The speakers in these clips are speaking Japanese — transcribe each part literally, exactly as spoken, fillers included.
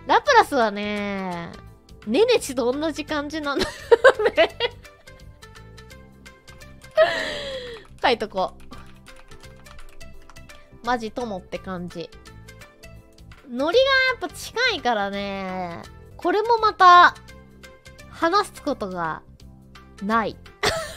ラプラスはね、ネネチと同じ感じなんだよね。書いとこう。マジ友って感じ。ノリがやっぱ近いからね、これもまた、話すことが、ない。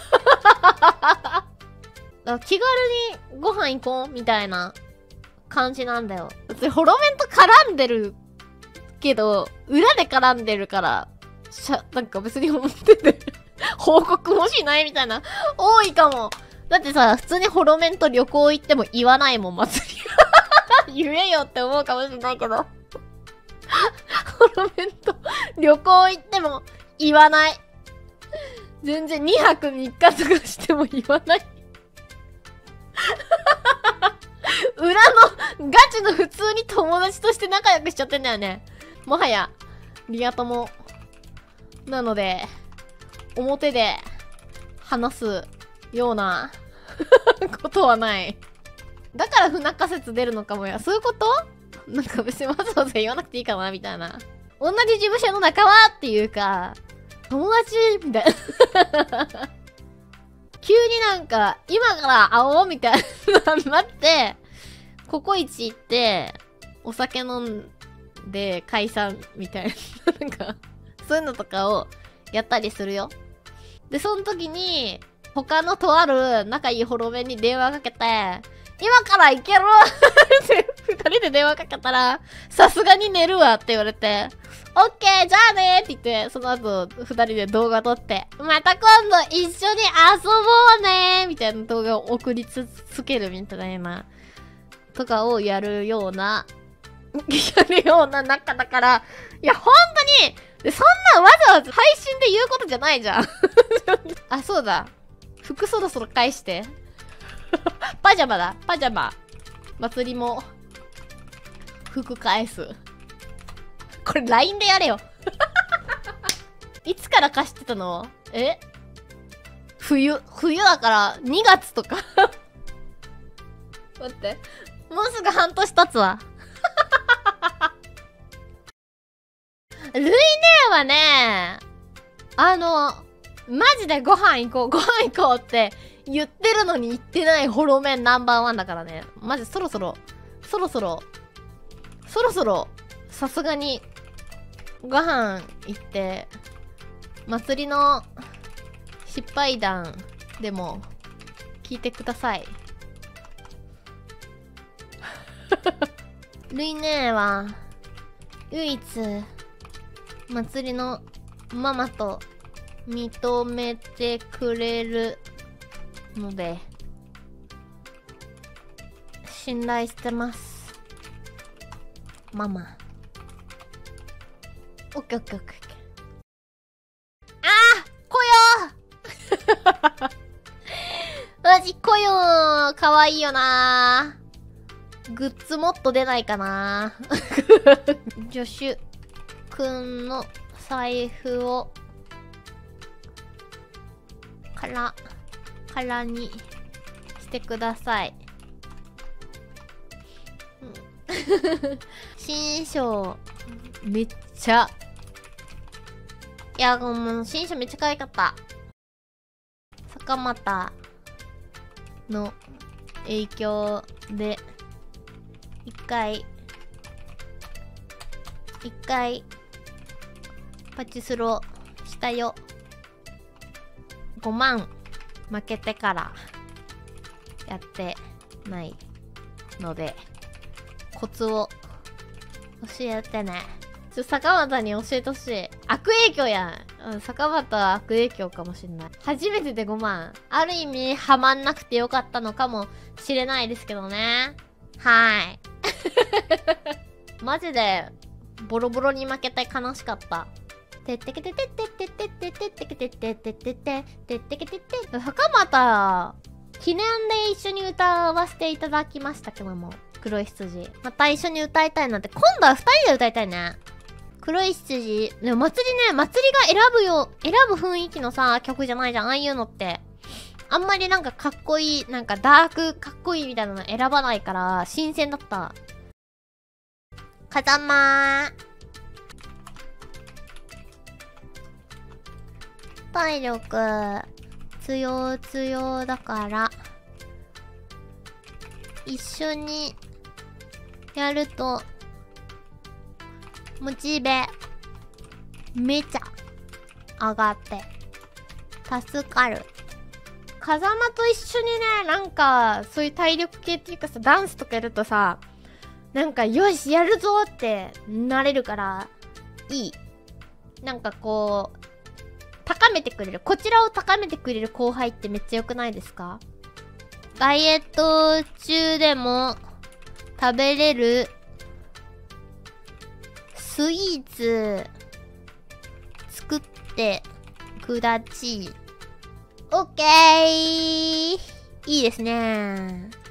気軽にご飯行こうみたいな感じなんだよ。別にホロメンと絡んでるけど、裏で絡んでるから、しゃ、なんか別に思ってて、報告もしないみたいな、多いかも。だってさ、普通にホロメンと旅行行っても言わないもん、祭り。言えよって思うかもしれないけど。ホロメンと旅行行っても言わない。全然にはくみっかとかしても言わない。裏のガチの普通に友達として仲良くしちゃってんだよね。もはやリア友なので表で話すようなことはない。だから不仲説出るのかもや。そういうこと？なんか別にわざわざ言わなくていいかなみたいな。同じ事務所の仲間っていうか友達みたいな。急になんか、今から会おうみたいななって、ココイチ行って、お酒飲んで解散みたいな、なんか、そういうのとかをやったりするよ。で、その時に、他のとある仲いいホロメンに電話かけて、今から行けるって二人で電話かけたら、さすがに寝るわって言われて、オッケーじゃあねーって言って、その後、二人で動画撮って、また今度一緒に遊ぼうねーみたいな動画を送りつつけるみたいな、とかをやるような、やるような仲だから、いや、ほんとに、そんなわざわざ配信で言うことじゃないじゃん。あ、そうだ。服そろそろ返して。パジャマだ。パジャマ。祭りも、服返す。これ ライン でやれよ。いつから貸してたの？え？冬。冬だからにがつとか。待って。もうすぐ半年経つわ。ルイネーはね、あの、マジでご飯行こう、ご飯行こうって言ってるのに言ってないホロメンナンバーワンだからね。マジそろそろ、そろそろ、そろそろ、さすがに、ご飯行って、祭りの失敗談でも聞いてください。ルイネーは、唯一、祭りのママと認めてくれるので、信頼してます。ママ。オッケーオッケーオッケー。あー！来よーマジ来よーかわいいよなー。グッズもっと出ないかなー。助手くんの財布を、から、からにしてください。新章、めっちゃ、いや、もう、新章めっちゃ可愛かった。坂又の影響で、一回、一回、パチスロしたよ。ごまん負けてからやってないので、コツを教えてね。ちょ、坂又に教えてほしい。悪影響やん。うん、坂又は悪影響かもしんない。初めてでごまん。ある意味、ハマんなくてよかったのかもしれないですけどね。はい。マジで、ボロボロに負けて悲しかった。てってけててってってってってってってけてってってってってってってけてって。坂又、記念で一緒に歌わせていただきましたけども。黒い羊。また一緒に歌いたいなんて、今度は二人で歌いたいね。黒い羊。でも祭りね、祭りが選ぶよ、選ぶ雰囲気のさ、曲じゃないじゃん。ああいうのって。あんまりなんかかっこいい、なんかダークかっこいいみたいなの選ばないから、新鮮だった。風間ー。 体力強強だから一緒にやるとモチベめちゃ上がって助かる。風間と一緒にね、なんかそういう体力系っていうかさ、ダンスとかやるとさ、なんかよしやるぞってなれるからいい。なんかこう高めてくれる、こちらを高めてくれる後輩ってめっちゃ良くないですか？ダイエット中でも食べれるスイーツ作ってくだち。オッケー、いいですね。